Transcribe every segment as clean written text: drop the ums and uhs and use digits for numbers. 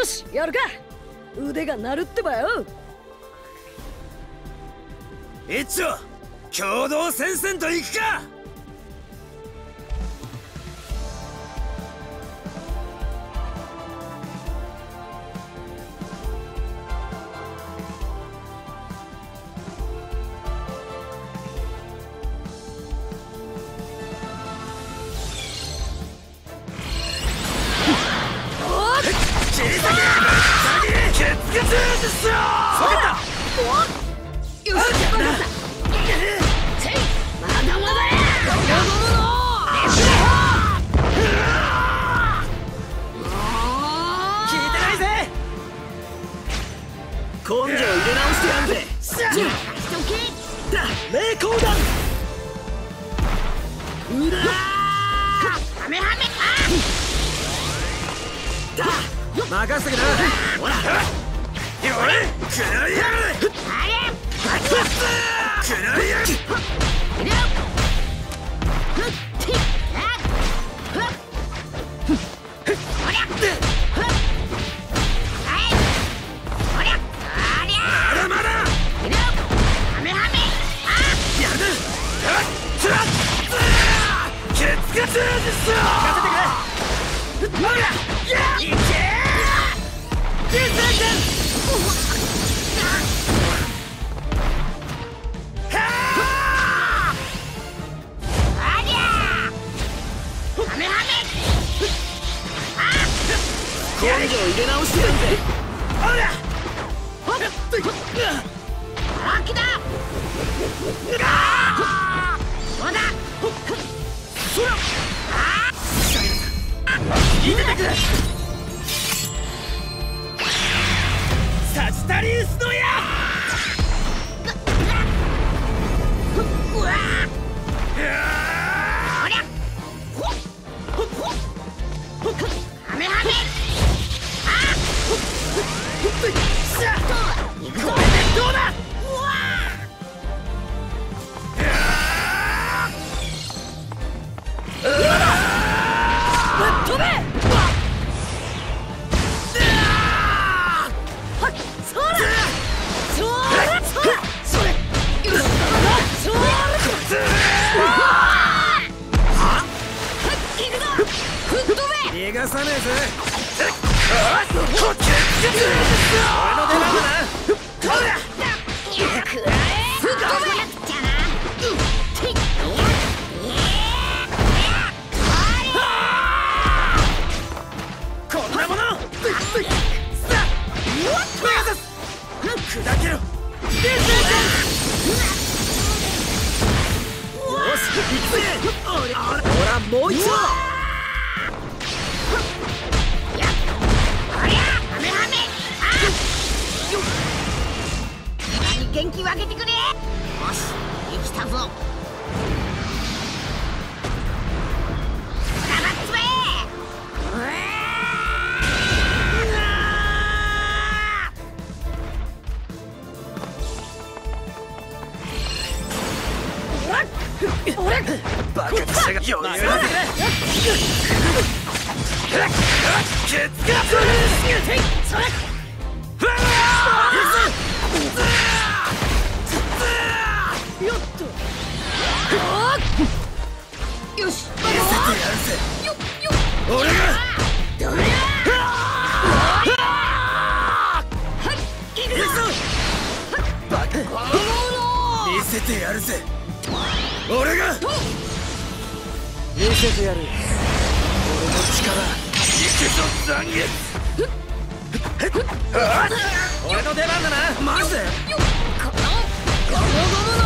し、やるか。腕が鳴るってばよ。 一丁共同戦線と行くか。 根性入れ直してやんぜ。霊光弾。うらー。ハメハメ。任せてくな。ほら。よれ。くらいやる。あれ。くらいやる。根性入れ直してやんぜ。ほら。あきだ。そうだ。そら。聞いててくれ。サジタリウスの矢。うわ。ほりゃ。ハメハメ。行くぞ。どうだ。飛べ。逃がさねえぜ。俺の出番だな。こんなもの。砕けろ。よし、行くぜ。ほら、もう一度。元気分けてくれ。よし、生きたぞ。バカくせが余裕だぜ。よっと。よし。見せてやるぜ。俺が。バカ。見せてやるぜ。俺が。見せてやる。俺の力。行くぞ残月。俺の出番だな。マジで。このゴムゴムの。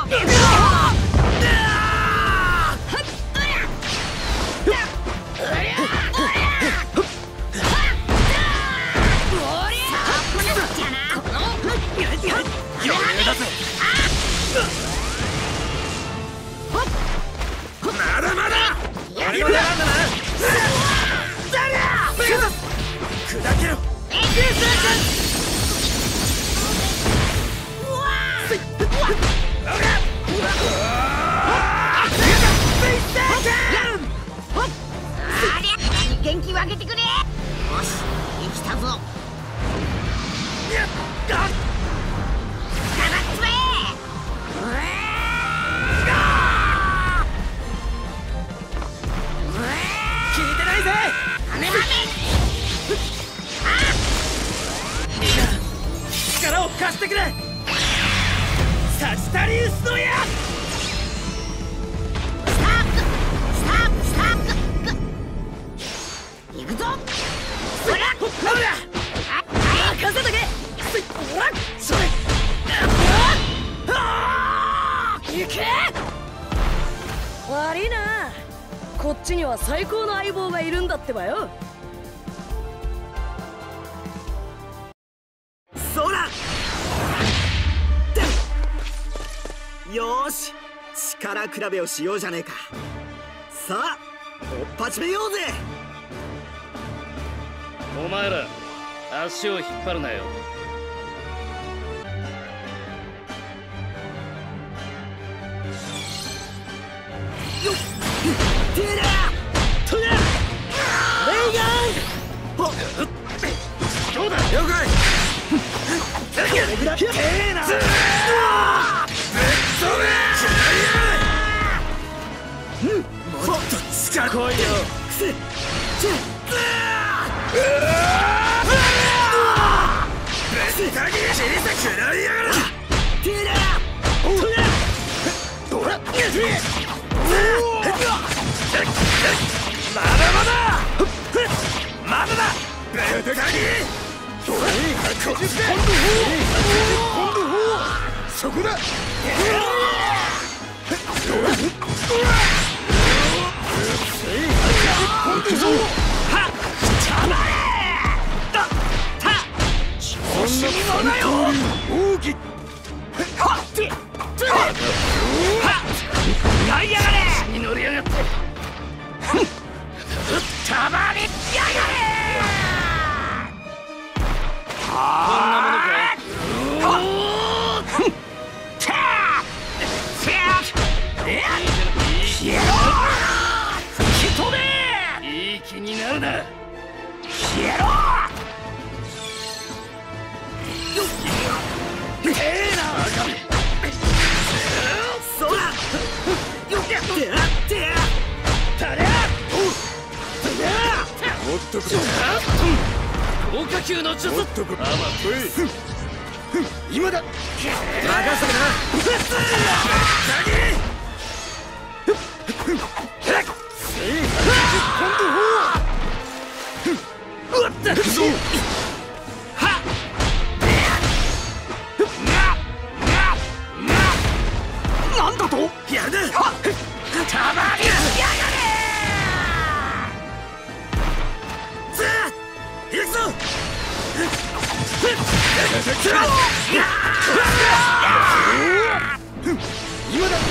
余裕だぜ。まだまだ。俺の出番だな。砕けろ。元気分けてくれ。よし、生きたたぞ。 やったガバッツめ聞いてないぜ。 はめはめみんな力を貸してくれ。サジタリウスの矢。 スタークスタークスターク行くぞ。そりゃほら任せとけ。ほらそれ行け。悪いな、こっちには最高の相棒がいるんだってばよ。 そらよーし、力比べをしようじゃねえか。さあ追っ始めようぜ。 お前ら足を引っ張るなよ。 よっテラトラレイガン。ほっどうだ。 了解。これぐらいけえな。ぶっ飛べ。もっと力来いよ。くせ絶対に小さく食らいやがる。テラトラドラまだまだまだだ。絶対にドラそこだ。そんなものだよ。奥義やりやがれ。に乗りやがってたまりやがれ。 こんなものか。いい気になるな。 消えろ。そらよったれおっとこ豪華級の術。おっとこ今だ。任せてなんだと。やるな。たまりやがれ。さあ行くぞ。今だ。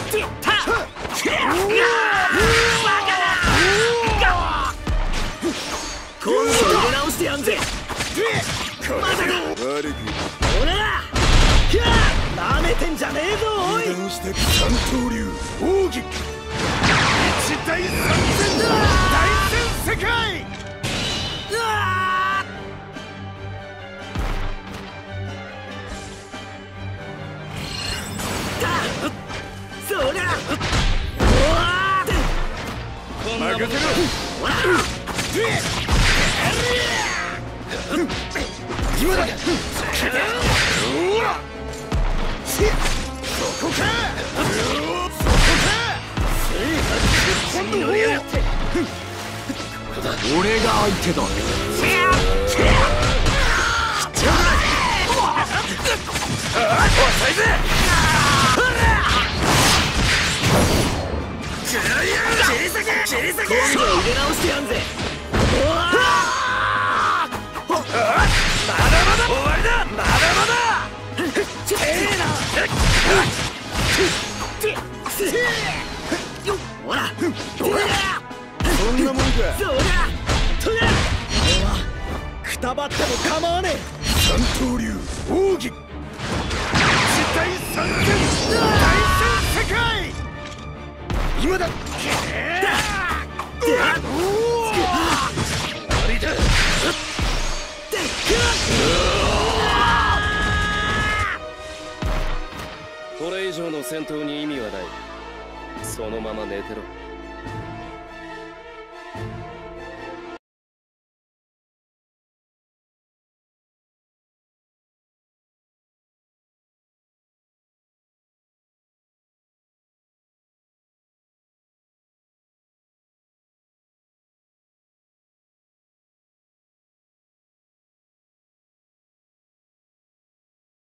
今度入れ直してやんぜ。まだだ。ほらなめてんじゃねえぞ。おい三刀流奥義一大三戦だ。大戦世界。そりゃこんなものか。 ほら今だ。そこか。今度乗りやがって。俺が相手だ。遅いぜ。今度入れ直してやんぜ。まだまだ終わりだ。まだまだほらそんなもんか。そりゃとや。俺はくたばっても構わねえ。三刀流奥義一大三戦大戦世界。今だ。終わりだ。 これ以上の戦闘に意味はない。そのまま寝てろ。